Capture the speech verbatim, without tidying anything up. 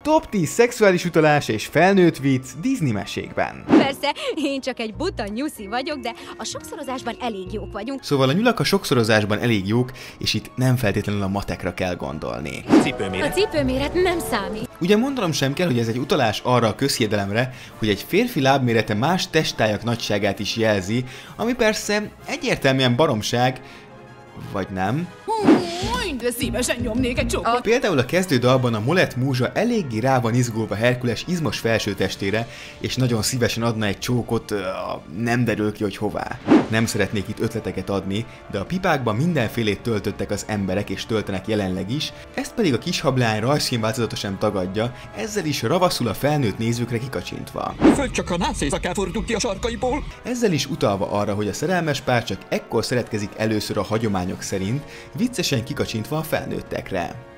Top tíz szexuális utalás és felnőtt vicc Disney mesékben. Persze, én csak egy buta nyuszi vagyok, de a sokszorozásban elég jók vagyunk. Szóval a nyulak a sokszorozásban elég jók, és itt nem feltétlenül a matekra kell gondolni. Cipőméret. A cipőméret nem számít. Ugye mondanom sem kell, hogy ez egy utalás arra a közhiedelemre, hogy egy férfi lábmérete más testtájak nagyságát is jelzi, ami persze egyértelműen baromság, vagy nem. De szívesen nyomnék egy csókot. Például a kezdődalban a Molett múzsa eléggé rá van izgulva Herkules izmos felsőtestére, és nagyon szívesen adna egy csókot, nem derül ki, hogy hová. Nem szeretnék itt ötleteket adni, de a pipákban mindenfélét töltöttek az emberek és töltenek jelenleg is, ezt pedig a kishableány rajzfilm változata sem tagadja, ezzel is ravaszul a felnőtt nézőkre kikacsintva. Föld csak a nász éjszakán fordul ki a sarkaiból. Ezzel is utalva arra, hogy a szerelmes pár csak ekkor szeretkezik először a hagyományok szerint, viccesen kikacsintva a felnőttekre.